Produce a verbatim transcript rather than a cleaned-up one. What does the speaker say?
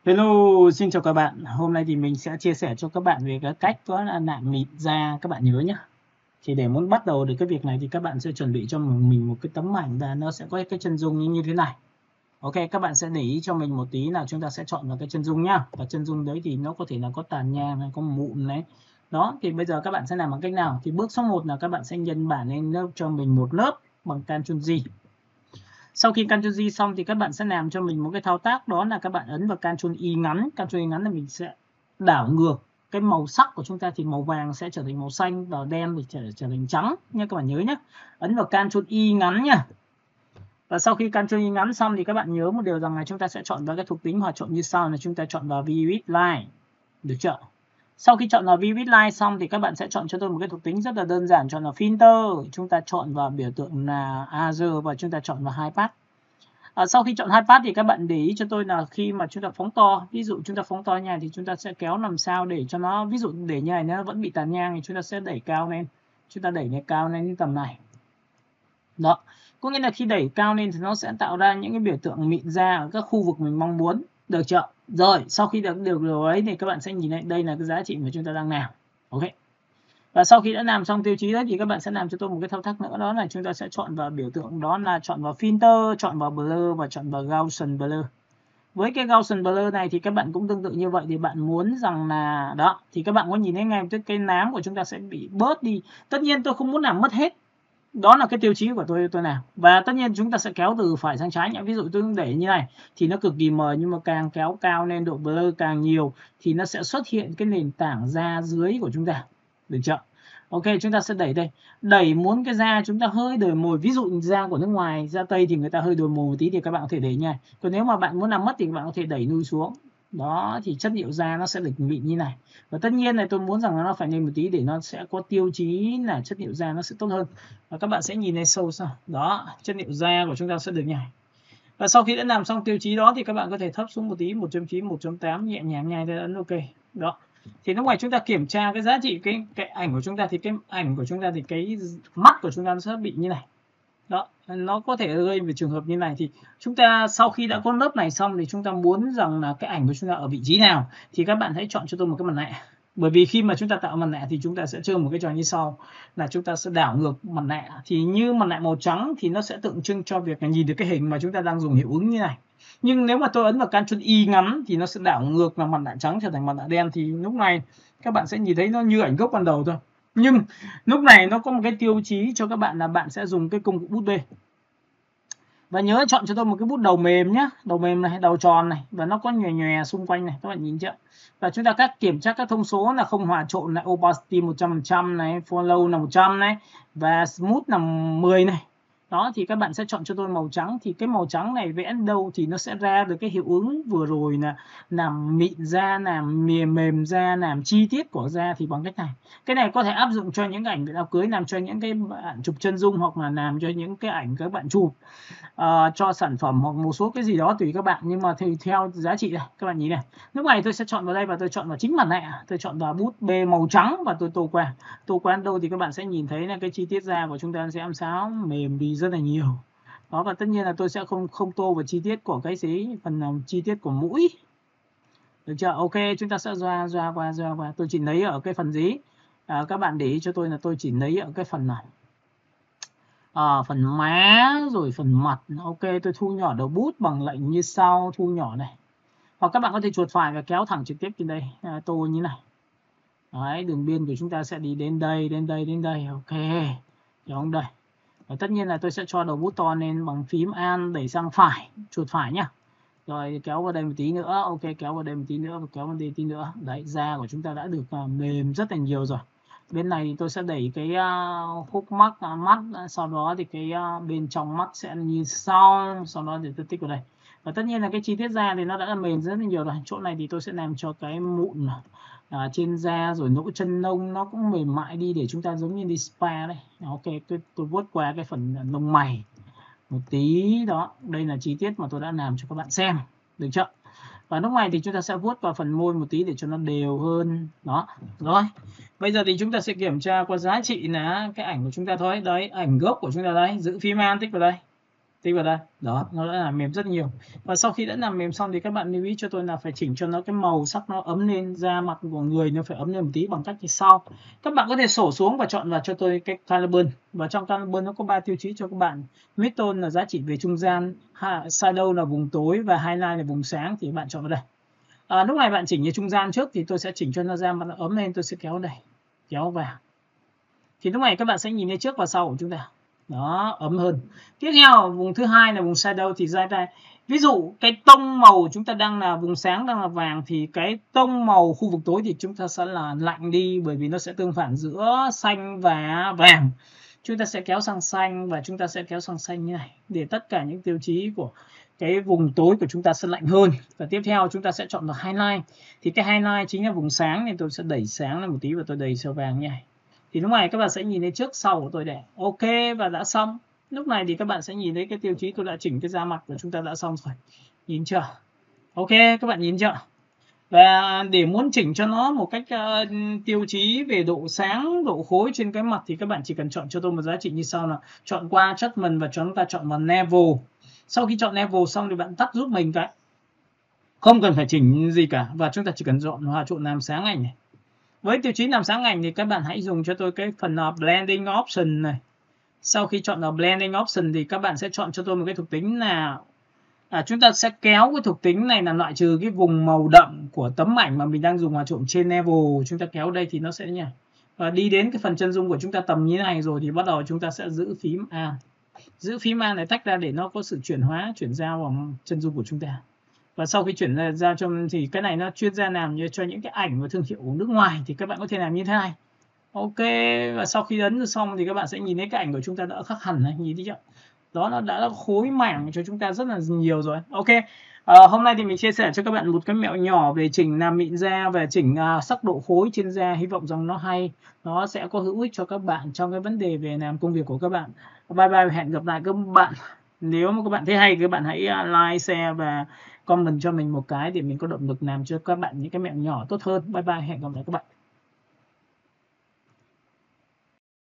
Hello, xin chào các bạn. Hôm nay thì mình sẽ chia sẻ cho các bạn về cái cách đó là nạm mịn da, các bạn nhớ nhé. Thì để muốn bắt đầu được cái việc này thì các bạn sẽ chuẩn bị cho mình một cái tấm ảnh và nó sẽ có cái chân dung như thế này. Ok, các bạn sẽ để ý cho mình một tí là chúng ta sẽ chọn vào cái chân dung nhá. Và chân dung đấy thì nó có thể là có tàn nhang hay có mụn đấy. Đó, thì bây giờ các bạn sẽ làm bằng cách nào? Thì bước số một là các bạn sẽ nhân bản lên lớp cho mình một lớp bằng Ctrl+G. Sau khi Ctrl+G xong thì các bạn sẽ làm cho mình một cái thao tác, đó là các bạn ấn vào Ctrl+Y ngắn. Ctrl+Y ngắn là mình sẽ đảo ngược cái màu sắc của chúng ta, thì màu vàng sẽ trở thành màu xanh và đen thì trở, trở thành trắng nha, các bạn nhớ nhé. Ấn vào Ctrl+Y ngắn nha. Và sau khi Ctrl+Y ngắn xong thì các bạn nhớ một điều rằng là chúng ta sẽ chọn vào cái thuộc tính hòa trộn như sau, là chúng ta chọn vào Vivid Line, được chưa? Sau khi chọn vào Vivid Line xong thì các bạn sẽ chọn cho tôi một cái thuộc tính rất là đơn giản, chọn vào Filter, chúng ta chọn vào biểu tượng là Other và chúng ta chọn vào High Path. À, sau khi chọn High Path thì các bạn để ý cho tôi là khi mà chúng ta phóng to, ví dụ chúng ta phóng to như này thì chúng ta sẽ kéo làm sao để cho nó, ví dụ để như này nó vẫn bị tàn nhang thì chúng ta sẽ đẩy cao lên, chúng ta đẩy lên cao lên đến tầm này. Đó, có nghĩa là khi đẩy cao lên thì nó sẽ tạo ra những cái biểu tượng mịn da ở các khu vực mình mong muốn, được chưa? Rồi, sau khi được được điều ấy thì các bạn sẽ nhìn thấy đây là cái giá trị mà chúng ta đang làm. Ok. Và sau khi đã làm xong tiêu chí đấy thì các bạn sẽ làm cho tôi một cái thao tác nữa, đó là chúng ta sẽ chọn vào biểu tượng, đó là chọn vào Filter, chọn vào Blur và chọn vào Gaussian Blur. Với cái Gaussian Blur này thì các bạn cũng tương tự như vậy, thì bạn muốn rằng là đó thì các bạn có nhìn thấy ngay tức cái nám của chúng ta sẽ bị bớt đi. Tất nhiên tôi không muốn làm mất hết. Đó là cái tiêu chí của tôi tôi làm. Và tất nhiên chúng ta sẽ kéo từ phải sang trái nhé. Ví dụ tôi để như này thì nó cực kỳ mờ, nhưng mà càng kéo cao lên độ blur càng nhiều thì nó sẽ xuất hiện cái nền tảng da dưới của chúng ta. Được chưa? Ok, chúng ta sẽ đẩy đây. Đẩy muốn cái da chúng ta hơi đồi mồi, ví dụ da của nước ngoài, da Tây thì người ta hơi đồi mồi một tí thì các bạn có thể đẩy như này. Còn nếu mà bạn muốn làm mất thì các bạn có thể đẩy nuôi xuống. Đó, thì chất liệu da nó sẽ được mịn như này. Và tất nhiên này tôi muốn rằng nó phải lên một tí để nó sẽ có tiêu chí là chất liệu da nó sẽ tốt hơn. Và các bạn sẽ nhìn thấy sâu sao. Đó, chất liệu da của chúng ta sẽ được như này. Và sau khi đã làm xong tiêu chí đó thì các bạn có thể thấp xuống một tí, một chấm chín, một chấm tám nhẹ nhàng nhai ra ấn ok. Đó. Thì lúc này chúng ta kiểm tra cái giá trị cái cái ảnh của chúng ta, thì cái ảnh của chúng ta thì cái mắt của chúng ta nó sẽ bị như này. Đó, nó có thể rơi về trường hợp như này. Thì chúng ta sau khi đã có lớp này xong thì chúng ta muốn rằng là cái ảnh của chúng ta ở vị trí nào thì các bạn hãy chọn cho tôi một cái mặt nạ. Bởi vì khi mà chúng ta tạo mặt nạ thì chúng ta sẽ chơi một cái trò như sau, là chúng ta sẽ đảo ngược mặt nạ. Thì như mặt nạ màu trắng thì nó sẽ tượng trưng cho việc là nhìn được cái hình mà chúng ta đang dùng hiệu ứng như này. Nhưng nếu mà tôi ấn vào Ctrl+Y ngắn thì nó sẽ đảo ngược là mặt nạ trắng trở thành mặt nạ đen, thì lúc này các bạn sẽ nhìn thấy nó như ảnh gốc ban đầu thôi. Nhưng lúc này nó có một cái tiêu chí cho các bạn là bạn sẽ dùng cái công cụ bút bê. Và nhớ chọn cho tôi một cái bút đầu mềm nhé, đầu mềm này, đầu tròn này, và nó có nhòe nhòe xung quanh này, các bạn nhìn chưa? Và chúng ta các kiểm tra các thông số là không hòa trộn này, opacity một trăm phần trăm này, follow là một trăm này, và smooth là mười này. Đó, thì các bạn sẽ chọn cho tôi màu trắng. Thì cái màu trắng này vẽ đâu thì nó sẽ ra được cái hiệu ứng vừa rồi là làm mịn da, làm mềm mềm da, làm chi tiết của da thì bằng cách này. Cái này có thể áp dụng cho những cái ảnh đám cưới, làm cho những cái bạn chụp chân dung, hoặc là làm cho những cái ảnh các bạn chụp uh, cho sản phẩm hoặc một số cái gì đó tùy các bạn. Nhưng mà thì theo giá trị này, các bạn nhìn này. Lúc này tôi sẽ chọn vào đây và tôi chọn vào chính mặt nạ. Tôi chọn vào bút bê màu trắng và tôi tô qua. Tô qua đâu thì các bạn sẽ nhìn thấy là cái chi tiết da của chúng ta sẽ làm sao mềm đi rất là nhiều. Đó, và tất nhiên là tôi sẽ không không tô vào chi tiết của cái gì, phần uh, chi tiết của mũi. Được chưa? Ok, chúng ta sẽ doa doa qua doa qua. Tôi chỉ lấy ở cái phần gì? À, các bạn để ý cho tôi là tôi chỉ lấy ở cái phần này. À, phần má rồi phần mặt. Ok, tôi thu nhỏ đầu bút bằng lệnh như sau, thu nhỏ này. Hoặc các bạn có thể chuột phải và kéo thẳng trực tiếp trên đây, à, tô như này. Đấy, đường biên của chúng ta sẽ đi đến đây, đến đây, đến đây. Ok, hiểu không đây? Và tất nhiên là tôi sẽ cho đầu bút to lên bằng phím Alt đẩy sang phải, chuột phải nhá. Rồi kéo vào đây một tí nữa, ok, kéo vào đây một tí nữa và kéo vào đây tí nữa. Đấy, da của chúng ta đã được uh, mềm rất là nhiều rồi. Bên này thì tôi sẽ đẩy cái uh, hốc mắt, uh, mắt, sau đó thì cái uh, bên trong mắt sẽ như sau, sau đó thì tôi tích vào đây. Và tất nhiên là cái chi tiết da thì nó đã mềm rất là nhiều rồi. Chỗ này thì tôi sẽ làm cho cái mụn uh, trên da rồi nỗ chân lông nó cũng mềm mại đi, để chúng ta giống như đi spa đây. Ok, tôi, tôi vuốt qua cái phần lông mày một tí. Đó, đây là chi tiết mà tôi đã làm cho các bạn xem, được chưa? Và lúc này thì chúng ta sẽ vuốt vào phần môi một tí để cho nó đều hơn. Đó, rồi bây giờ thì chúng ta sẽ kiểm tra qua giá trị là cái ảnh của chúng ta thôi. Đấy, ảnh gốc của chúng ta đây, giữ phím Alt tích vào đây. tích vào đây. Đó, nó đã làm mềm rất nhiều. Và sau khi đã làm mềm xong thì các bạn lưu ý cho tôi là phải chỉnh cho nó cái màu sắc nó ấm lên, da mặt của người nó phải ấm lên một tí bằng cách như sau. Các bạn có thể sổ xuống và chọn vào cho tôi cái carbon. Và trong carbon nó có ba tiêu chí cho các bạn. Midtone là giá trị về trung gian, shadow là vùng tối và highlight là vùng sáng, thì bạn chọn vào đây. À, lúc này bạn chỉnh như trung gian trước thì tôi sẽ chỉnh cho nó da mặt nó ấm lên, tôi sẽ kéo đây, kéo vào. Thì lúc này các bạn sẽ nhìn thấy trước và sau của chúng ta. Đó, ấm hơn. Tiếp theo vùng thứ hai là vùng shadow, thì ra đây ví dụ cái tông màu của chúng ta đang là vùng sáng, đang là vàng, thì cái tông màu khu vực tối thì chúng ta sẽ là lạnh đi, bởi vì nó sẽ tương phản giữa xanh và vàng. Chúng ta sẽ kéo sang xanh và chúng ta sẽ kéo sang xanh như này, để tất cả những tiêu chí của cái vùng tối của chúng ta sẽ lạnh hơn. Và tiếp theo chúng ta sẽ chọn vào highlight, thì cái highlight chính là vùng sáng, nên tôi sẽ đẩy sáng lên một tí và tôi đẩy sờ vàng như này. Thì lúc này các bạn sẽ nhìn thấy trước sau của tôi để ok và đã xong. Lúc này thì các bạn sẽ nhìn thấy cái tiêu chí tôi đã chỉnh cái da mặt của chúng ta đã xong rồi. Nhìn chưa? Ok, các bạn nhìn chưa? Và để muốn chỉnh cho nó một cách uh, tiêu chí về độ sáng, độ khối trên cái mặt thì các bạn chỉ cần chọn cho tôi một giá trị như sau là chọn qua adjustment và chúng ta chọn vào level. Sau khi chọn level xong thì bạn tắt giúp mình cái. Không cần phải chỉnh gì cả, và chúng ta chỉ cần chọn hòa trộn làm sáng ảnh này. Với tiêu chí làm sáng ảnh thì các bạn hãy dùng cho tôi cái phần uh, blending option này. Sau khi chọn vào blending option thì các bạn sẽ chọn cho tôi một cái thuộc tính là à, chúng ta sẽ kéo cái thuộc tính này là loại trừ cái vùng màu đậm của tấm ảnh mà mình đang dùng hòa trộn trên level. Chúng ta kéo đây thì nó sẽ nhỉ. Và đi đến cái phần chân dung của chúng ta tầm như thế này rồi thì bắt đầu chúng ta sẽ giữ phím A. Giữ phím A này tách ra để nó có sự chuyển hóa, chuyển giao vào chân dung của chúng ta. Và sau khi chuyển ra cho thì cái này nó chuyên gia làm cho những cái ảnh và thương hiệu của nước ngoài thì các bạn có thể làm như thế này. Ok, và sau khi ấn xong thì các bạn sẽ nhìn thấy cái ảnh của chúng ta đã khác hẳn này, nhìn thấy chưa? Đó, nó đã khối mảng cho chúng ta rất là nhiều rồi. Ok, à, hôm nay thì mình chia sẻ cho các bạn một cái mẹo nhỏ về chỉnh làm mịn da và chỉnh uh, sắc độ khối trên da. Hy vọng rằng nó hay, nó sẽ có hữu ích cho các bạn trong cái vấn đề về làm công việc của các bạn. Bye bye, hẹn gặp lại các bạn. Nếu mà các bạn thấy hay, các bạn hãy like, share và comment cho mình một cái để mình có động lực làm cho các bạn những cái mẹo nhỏ tốt hơn. Bye bye, hẹn gặp lại các bạn.